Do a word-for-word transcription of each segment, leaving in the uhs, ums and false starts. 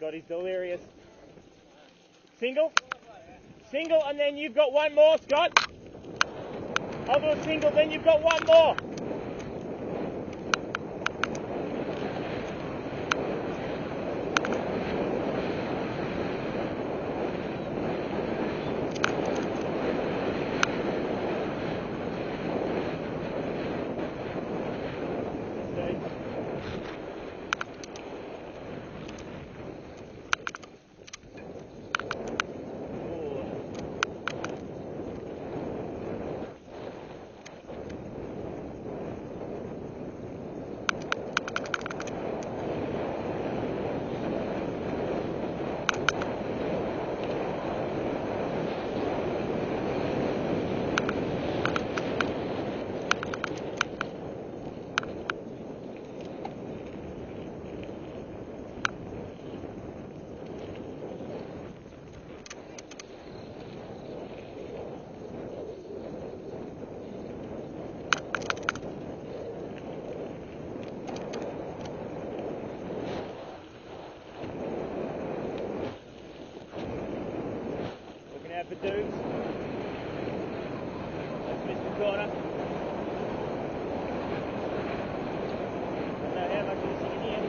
Scott, he's delirious. Single. Single, and then you've got one more, Scott. I'll do a single, then you've got one more. For dudes. That's Mister Corner. Don't know how much of this you can hear.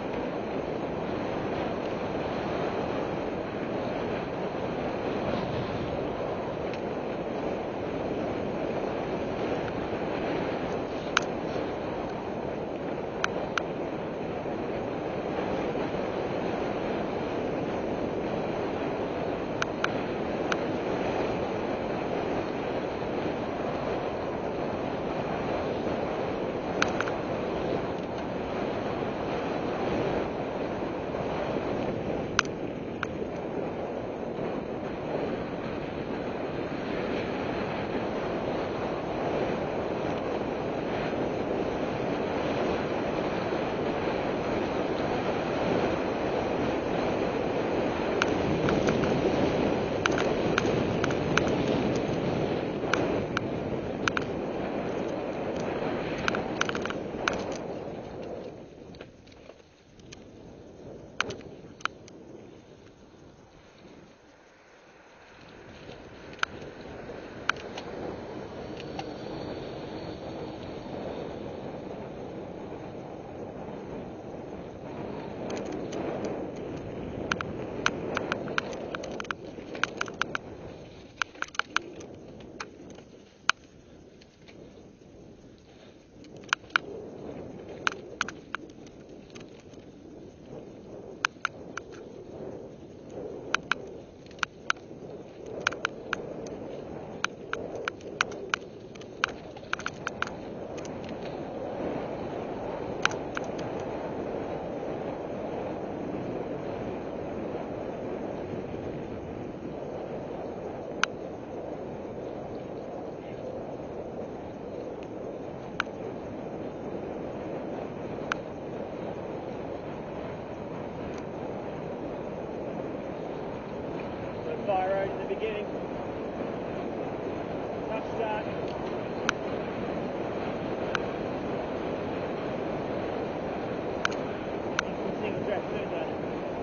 Fire road in the beginning. Tough start. Single track soon though.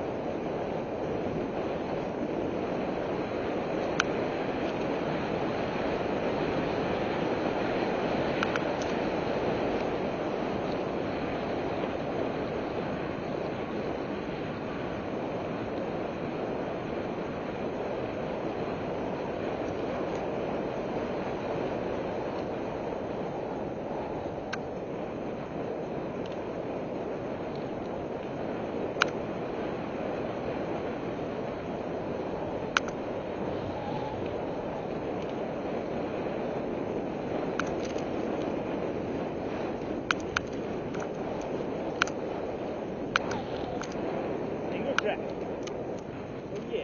Track. Oh yeah.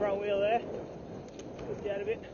front wheel there. Push out a bit.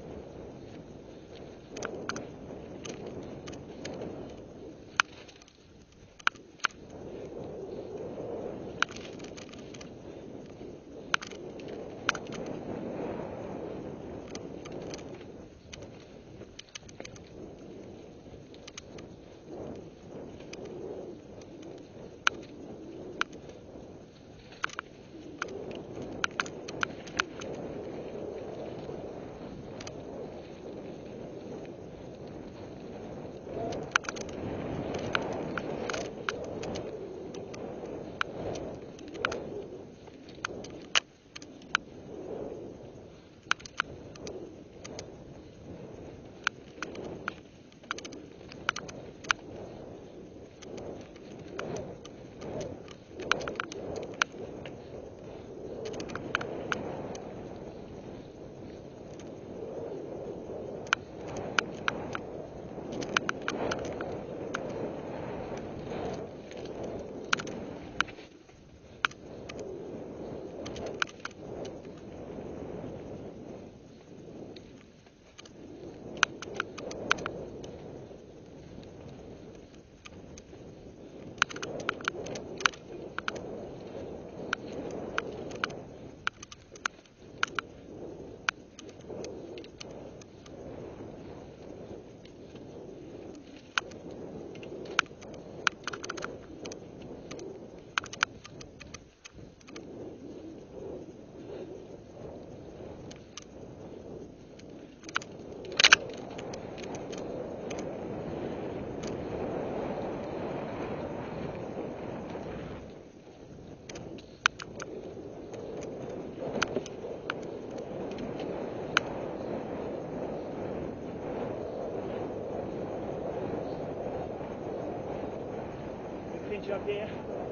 Pinch up here.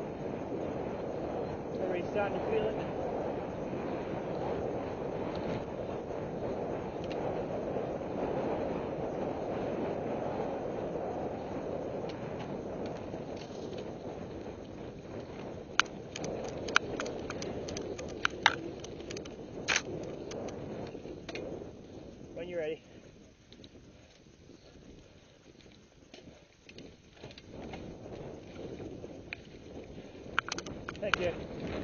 Already starting to feel it. When you're ready. Thank you.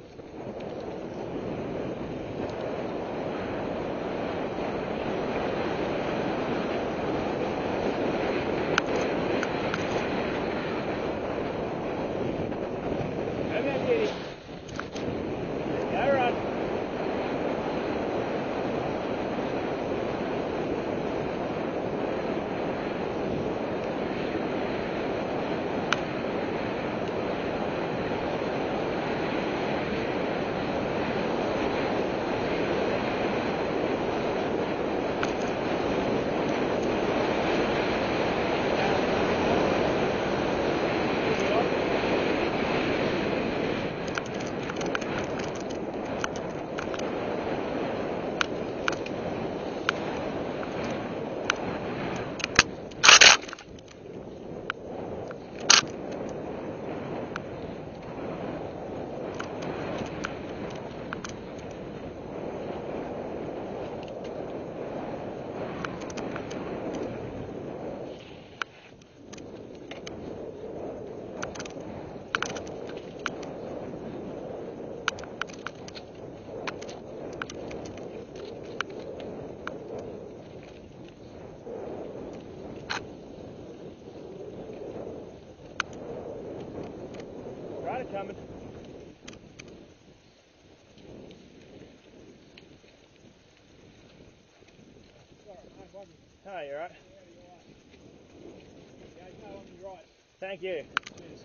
Come on, kitty. Go run. Right, coming. Hi, you alright? Yeah, no, on the right. Thank you. Cheers.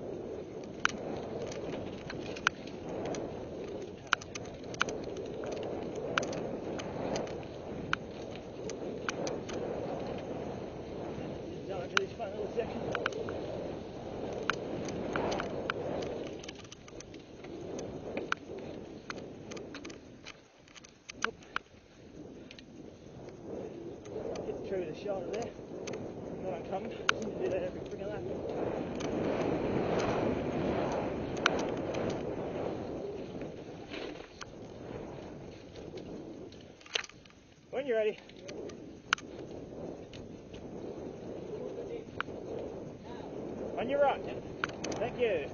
Down into this fun little section. Get through the shoulder there. Not coming. Do that every freaking lap. When you're ready. On your right. Thank you.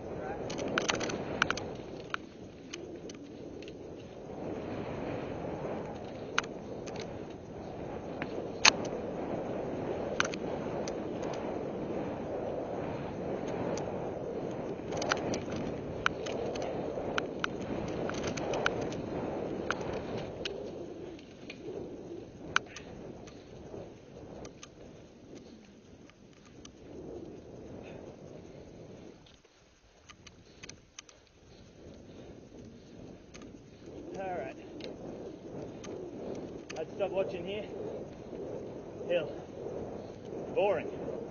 Alright. I'd stop watching here. Hill. Boring.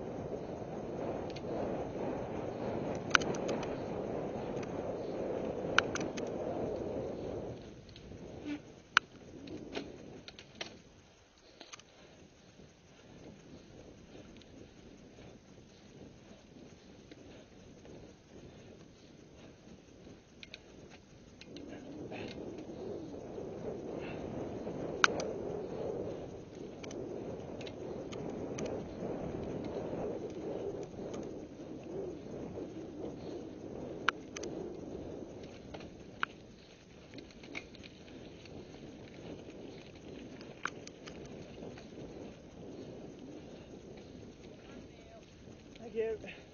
Thank you.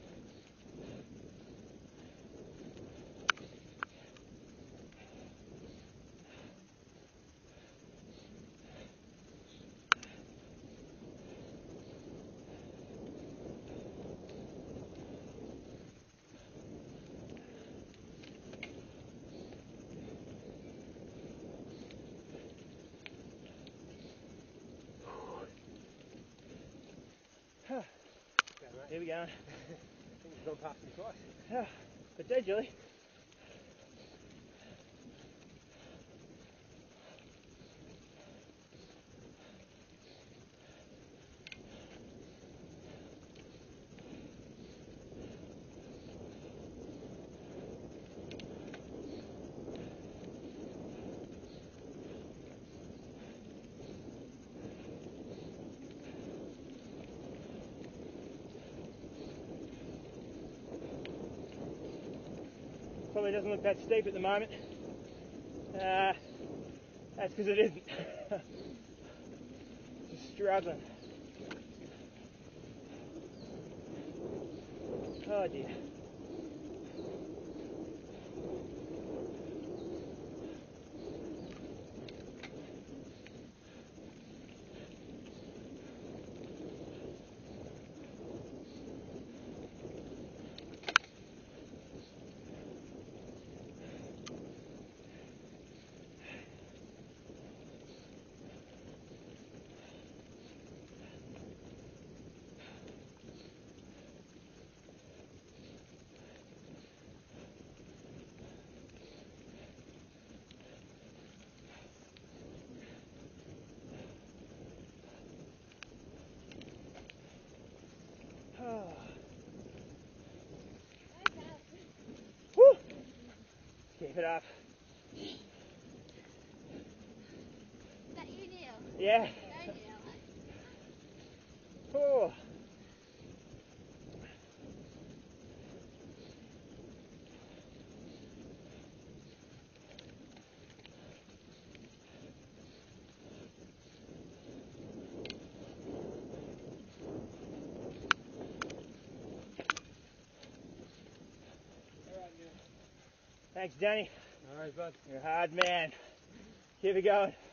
Here we go. I think you've gone past me twice. Yeah, potentially. Probably doesn't look that steep at the moment. Uh, that's because it isn't. Just struggling. Oh dear. Oh. Woo! Keep it up. Is that you, Neil? Yeah. Go, Neil. Oh. Thanks, Danny. All right, bud. You're a hard man. Keep it going.